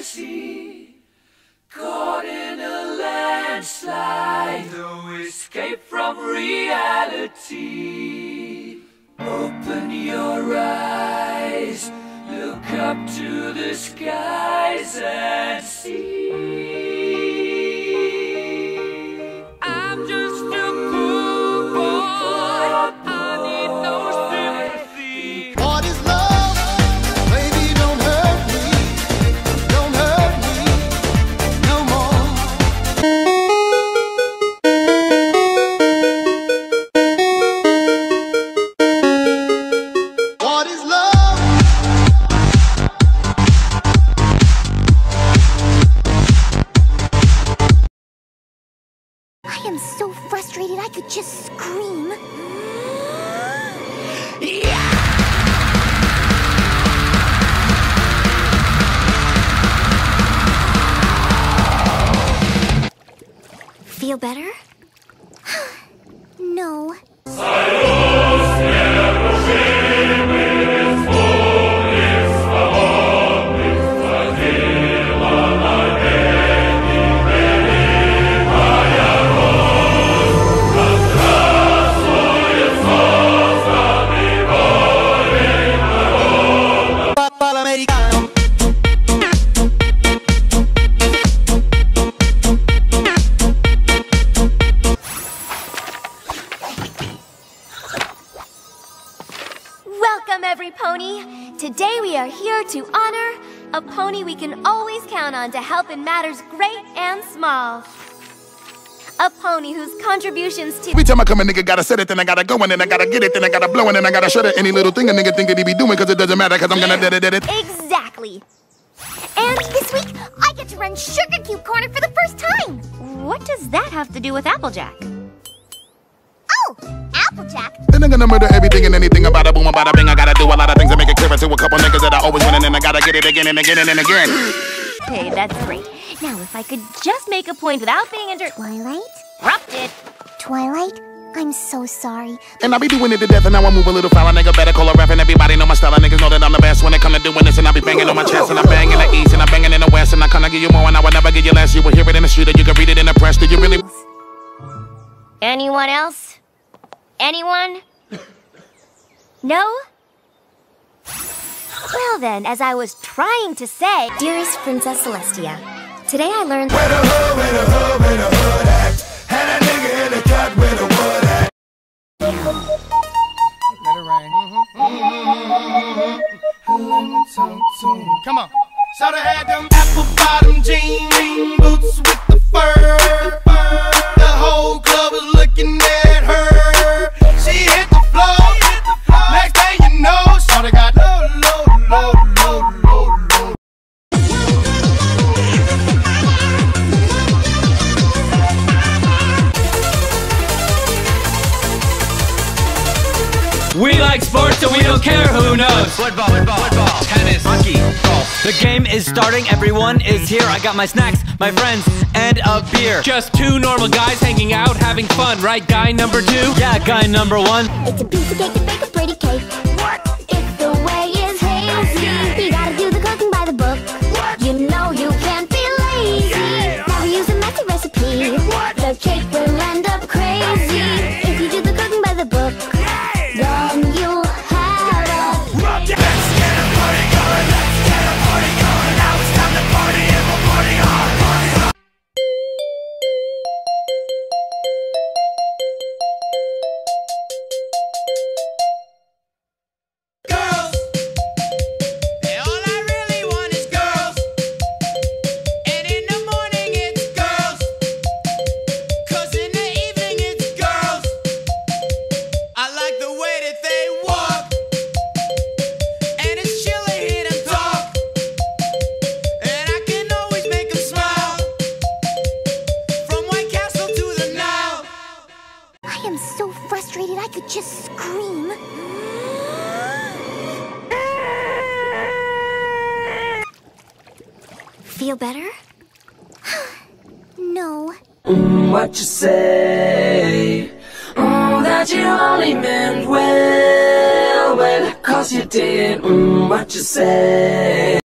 reality. Caught in a landslide, no escape from reality. Open your eyes, look up to the skies and see. I'm just a poor boy, I need no sympathy. What is love? Baby, don't hurt me no more. What is love? I am so frustrated I could just scream. Feel better? No. Americano. Welcome, every pony. Today we are here to honor a pony we can always count on to help in matters great and small. A pony whose contributions to Every time I come, a nigga gotta set it, then I gotta go, and then I gotta get it, then I gotta blow, and then I gotta shut it. Any little thing a nigga think that he be doing, cause it doesn't matter, cause I'm gonna dead it. Exactly. And this week, I get to run Sugar Cube Corner for the first time. What does that have to do with Applejack? Oh, Applejack? Then I'm gonna murder everything and anything about a boom, about a bing. I gotta do a lot of things to make it clear to a couple niggas that I always win, and then I gotta get it again and again and again. Okay, that's great. Now, if I could just make a point without being Twilight? Corrupted. Twilight? I'm so sorry. And I be doing it to death, and now I move a little foul. A nigga better call a rap, and everybody know my style. And niggas know that I'm the best when it come to doing this. And I be banging on my chest, and I bang in the east, and I banging in the west. And I kinda give you more, and I would never give you less. You will hear it in the street, or you can read it in the press. Do you really? Anyone else? Anyone? No? Well then, as I was trying to say, dearest Princess Celestia, today I learned Where the hood at? And a nigga in the cut with a wood at. Let it rain. Come on. So they had them apple bottom jean boots with the fur. The whole club was looking at her. She hit the floor. Next thing you know, so they got low. We like sports, so we don't care who knows. Football, tennis, hockey, golf. The game is starting, everyone is here. I got my snacks, my friends, and a beer. Just two normal guys hanging out, having fun, right, guy number two? Yeah, guy number one. it's a piece of cake to bake a pretty cake. What? If the way is hazy, you gotta do the cooking by the book. What? You know you can't be lazy. Never use a messy recipe. The cake will end up crazy. If you do the cooking by the book, then you'll have a Let's get a party going, let's get a party going. Now it's time to party and we're party hard, party hard. Girls, and all I really want is girls. And in the morning it's girls, 'cause in the evening it's girls. I like the way that they walk, and it's chill to hear them talk. And I can always make them smile, from White Castle to the Nile. I am so frustrated I could just scream. Feel better? No. What you say? That you only meant well, 'cause you did. What you say?